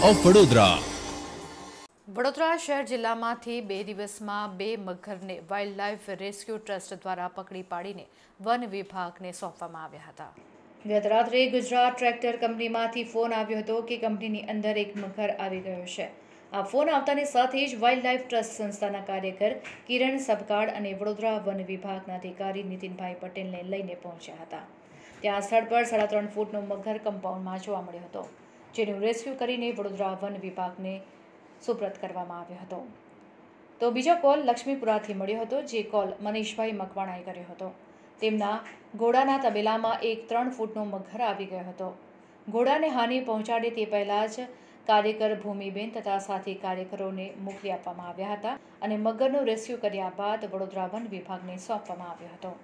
Of Vadodara. Vadodara શહેર જિલ્લામાંથી 2 દિવસમાં 2 મગરને વાઇલ્ડ લાઇફ રેસ્ક્યુ ટ્રસ્ટ દ્વારા પકડી પાડીને વન વિભાગને સોંપવામાં આવ્યા હતા। ગત રાત્રે ગુજરાત ટ્રેક્ટર કંપનીમાંથી ફોન આવ્યો હતો કે કંપનીની અંદર એક મગર આવી ગયો છે। આ ફોન આવતાની સાથે જ વાઇલ્ડ લાઇફ ટ્રસ્ટ સંસ્થાના કાર્યકર કિરણ સબકાડ અને વડોદરા વન વિભાગના અધિકારી નીતિનભાઈ પટેલને લઈને પહોંચ્યા હતા। ત્યાં સ્થળ પર 3.5 ફૂટનો મગર કમ્પાઉન્ડમાં જોવા મળ્યો હતો, જેનું રેસ્ક્યુ કરીને વડોદરા વન વિભાગને સુપ્રત કરવામાં આવ્યો હતો। તો બીજો કોલ લક્ષ્મીપુરાથી મળ્યો હતો, જે કોલ મનીષભાઈ મકવાણાએ કર્યો હતો। તેમના ઘોડાના તબેલામાં એક 3 ફૂટનો મગર આવી ગયો હતો। ઘોડાને હાનિ પહોંચાડે તે પહેલાં જ કાર્યકર ભૂમિબેન તથા સાથી કાર્યકરોને મોકલી આપવામાં આવ્યા હતા અને મગરનો રેસ્ક્યુ કર્યા બાદ વડોદરા વન વિભાગને સોંપવામાં આવ્યો હતો।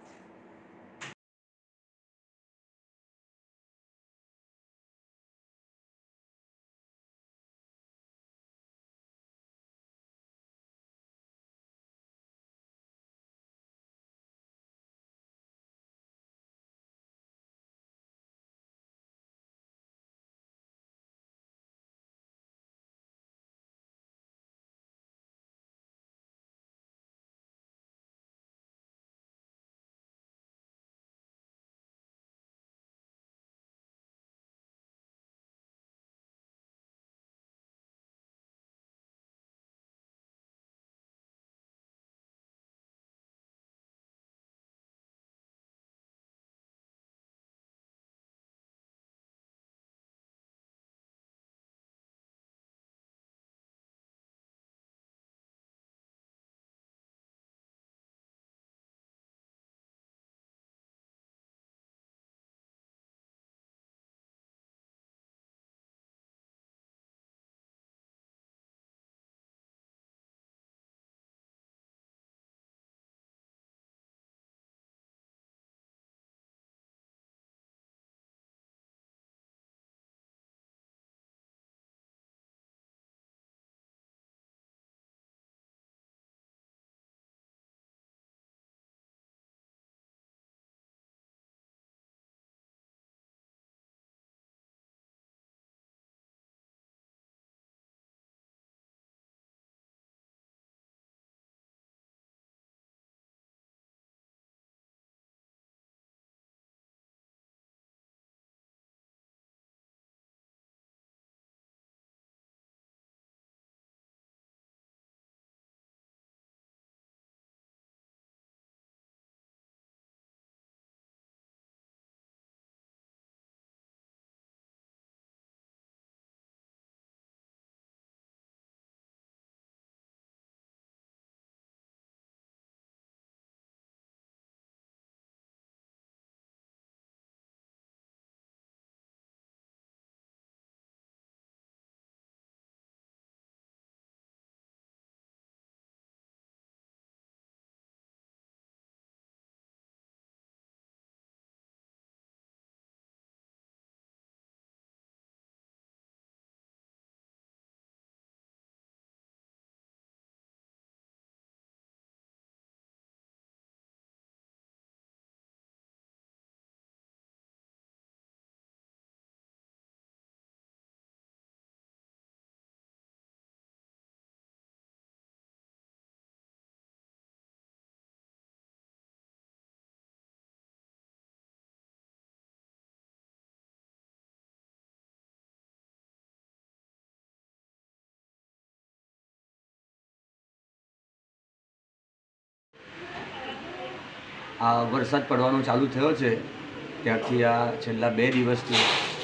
આ વરસાદ પડવાનો ચાલુ થયો છે ત્યારથી આ છેલ્લા 2 દિવસથી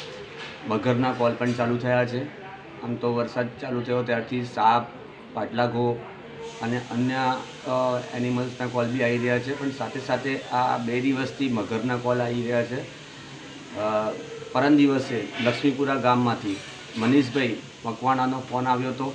મગરના કોલ પણ ચાલુ થયા છે। આમ તો વરસાદ ચાલુ થયો ત્યારથી સાપ, પાટલા ઘો અને અન્ય એનિમલ્સના કોલ બી આવી રહ્યા છે, પણ સાથે સાથે આ 2 દિવસથી મગરના કોલ આવી રહ્યા છે। પરમ દિવસે લક્ષ્મીપુરા ગામમાંથી મનીષભાઈ મકવાણાનો ફોન આવ્યો હતો,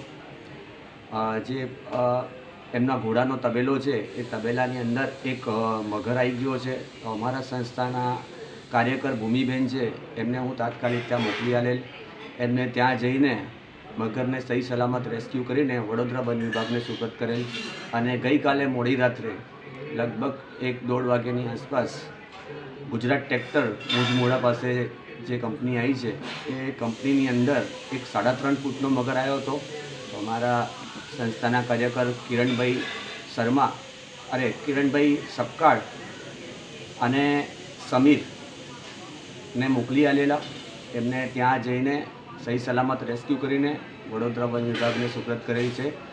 જે એમના ઘોડાનો તબેલો છે એ તબેલાની અંદર એક મગર આવી ગયો છે। તો અમારા સંસ્થાના કાર્યકર ભૂમિબેન છે એમને હું તાત્કાલિક ત્યાં મોકલી આવેલ। એમને ત્યાં જઈને મગરને સહી સલામત રેસ્ક્યુ કરીને વડોદરા વન વિભાગને સુપરત કરેલ અને ગઈકાલે મોડી રાત્રે લગભગ 1-1.5 વાગ્યાની આસપાસ ગુજરાત ટ્રેક્ટર મુજમોડા પાસે જે કંપની આવી છે એ કંપનીની અંદર એક 3.5 ફૂટનો મગર આવ્યો હતો. તો અમારા સંસ્થાના કાર્યકર કિરણભાઈ સપકાળ અને સમીરને મોકલી આલેલા. એમને ત્યાં જઈને સહી સલામત રેસ્ક્યુ કરીને વડોદરા વન વિભાગને સુપ્રત કરેલ છે.